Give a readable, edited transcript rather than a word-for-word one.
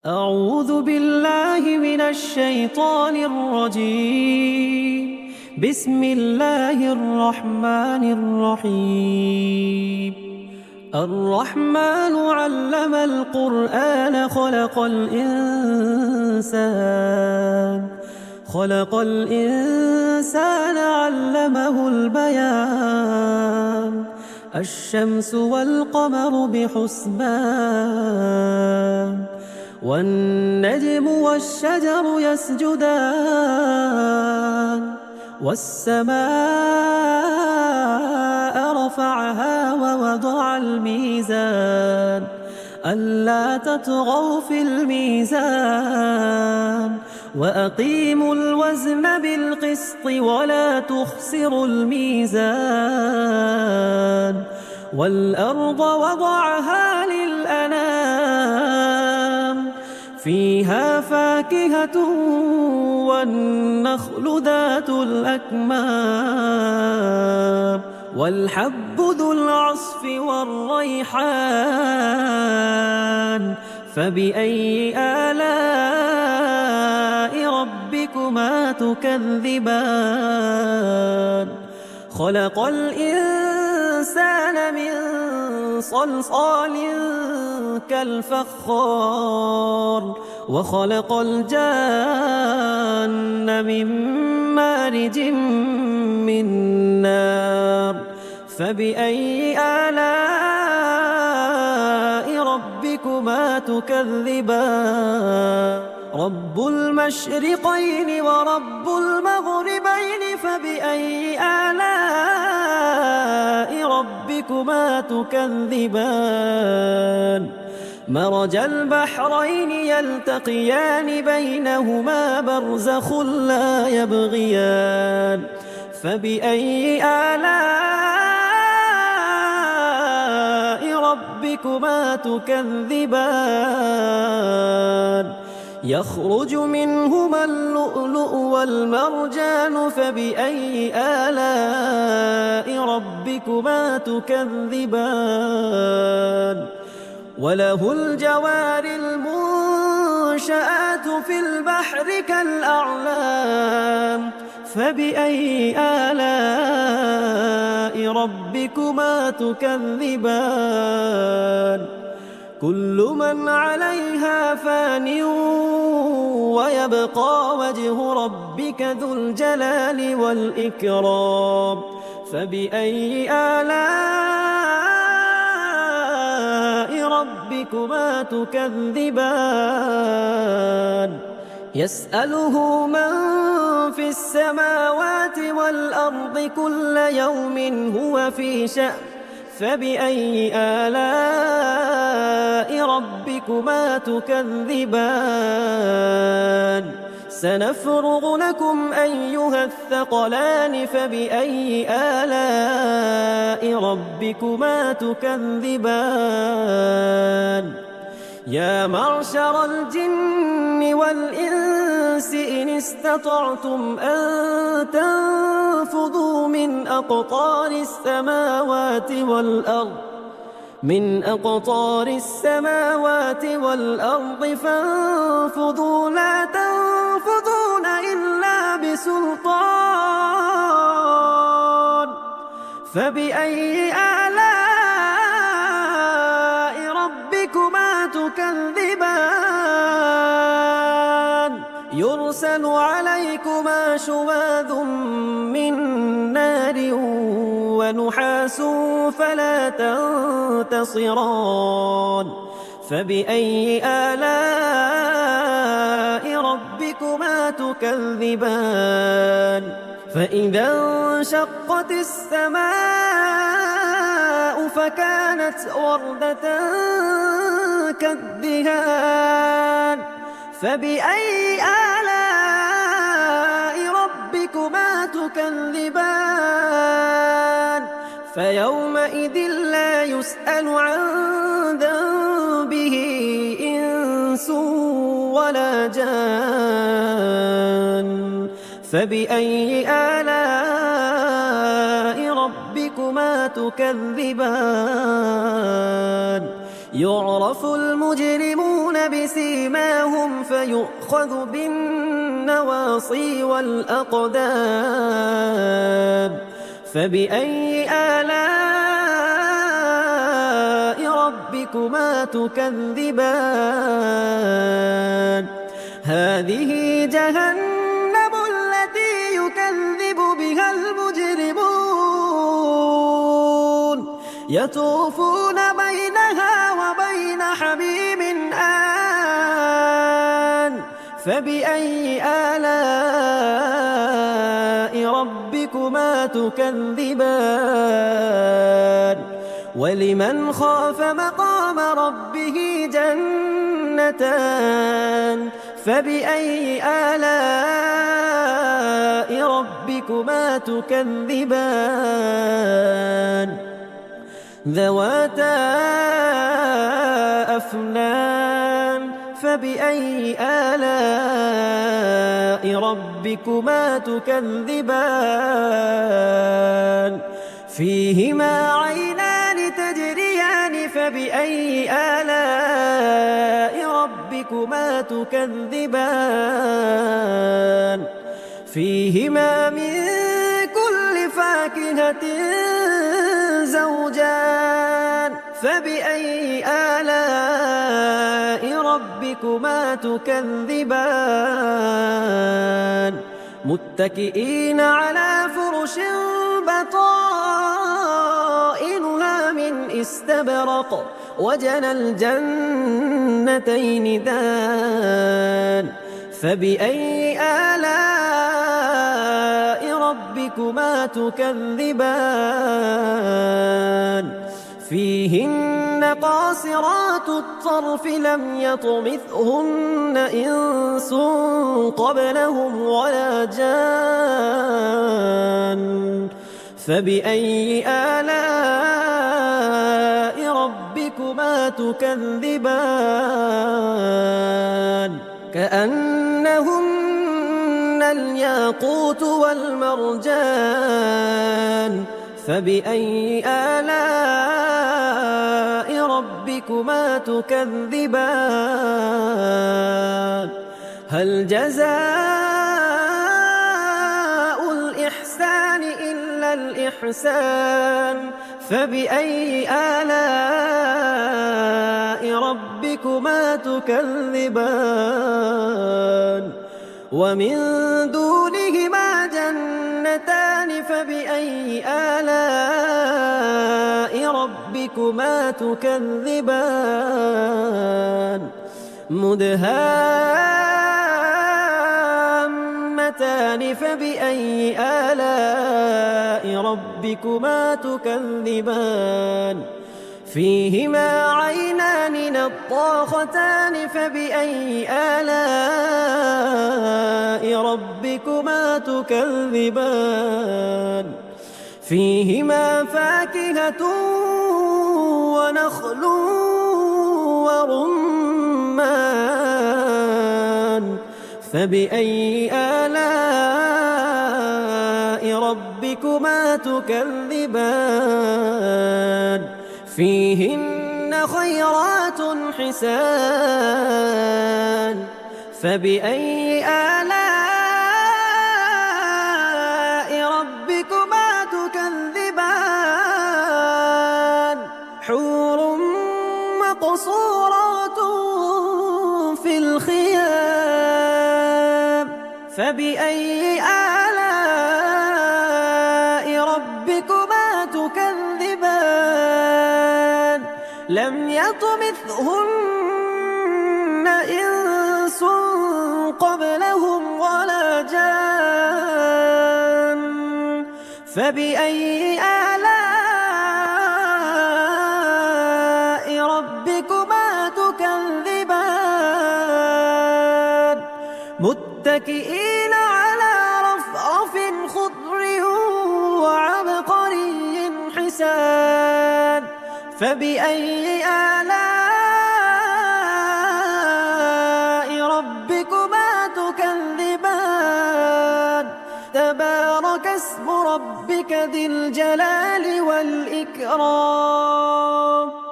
أعوذ بالله من الشيطان الرجيم. بسم الله الرحمن الرحيم. الرحمن علم القرآن خلق الإنسان علمه البيان. الشمس والقمر بحسبان والنجم والشجر يسجدان والسماء رفعها ووضع الميزان ألا تطغوا في الميزان وأقيموا الوزن بالقسط ولا تخسروا الميزان والأرض وضعها للأنام فيها فاكهة والنخل ذات الأكمام والحب ذو العصف والريحان فبأي آلاء ربكما تكذبان خلق الإنسان من صلصال كالفخار وخلق الجان من مارج من نار فبأي آلاء ربكما تكذبان رب المشرقين ورب المغربين فبأي آلاء ربكما تكذبان مرج البحرين يلتقيان بينهما برزخ لا يبغيان فبأي آلاء ربكما تكذبان يخرج منهما اللؤلؤ والمرجان فبأي آلاء ربكما تكذبان وله الجوار المنشآت في البحر كالأعلام فبأي آلاء ربكما تكذبان كل من عليها فان ويبقى وجه ربك ذو الجلال والإكرام فبأي آلاء ربكما تكذبان يسأله من في السماوات والأرض كل يوم هو في شأن فبأي آلاء ربكما تكذبان سنفرغ لكم أيها الثقلان فبأي آلاء ربكما تكذبان يا معشر الجن والإنس إن استطعتم أن تنفذوا من أقطار السماوات والأرض فانفذوا لا تنفذون إلا بسلطان فبأي آلاء ربكما تكذبان يرسل عليكما شواظ من نار ونحاس فلا تنتصران فبأي آلاء ربكما تكذبان فإذا انشقت السماء فكانت وردة كالدهان فبأي آلاء ربكما تكذبان فيومئذ لا يسأل عن ذنبه إنس ولا جان فبأي آلاء ربكما تكذبان يعرف المجرمون بسيماهم فيؤخذ بالنواصي والأقدام فبأي آلاء ربكما تكذبان هذه جهنم التي يكذب بها المجرمون يطوفون بينها وبين حميم آن فبأي آلاء ربكما تكذبان ولمن خاف مقام ربه جنتان فبأي آلاء ربكما تكذبان ذواتا أفنان فبأي آلاء ربكما تكذبان فيهما عينان تجريان فبأي آلاء ربكما تكذبان فيهما من كل فاكهة زوجان فبأي آلاء ربكما تكذبان متكئين على فرش بطائنها من استبرق وجنى الجنتين دان فبأي آلاء ربكما تكذبان فيهن قاصرات الطرف لم يطمثهن إنس قبلهم ولا جان فبأي آلاء ربكما تكذبان كأنهن الياقوت والمرجان فبأي آلاء ربكما تكذبان هل جزاء الإحسان إلا الإحسان فبأي آلاء ربكما تكذبان ومن دونهما جنتان فبأي آلاء ربكما تكذبان مدهامتان فبأي آلاء ربكما تكذبان فيهما عينان نضاختان فبأي آلاء ربكما تكذبان فيهما فاكهة ونخل ورمان فبأي آلاء ربكما تكذبان فيهن خيرات حسان فبأي آلاء ربكما تكذبان حور مقصورات في الخيام فبأي آلاء ربكما تكذبان لم يطمثهن إنس قبلهم ولا جان فبأي آلاء ربكما تكذبان متكئين على رفرف خضر وعبقري حسان فبأي آلاء ربكما تكذبان تبارك اسم ربك ذي الجلال والإكرام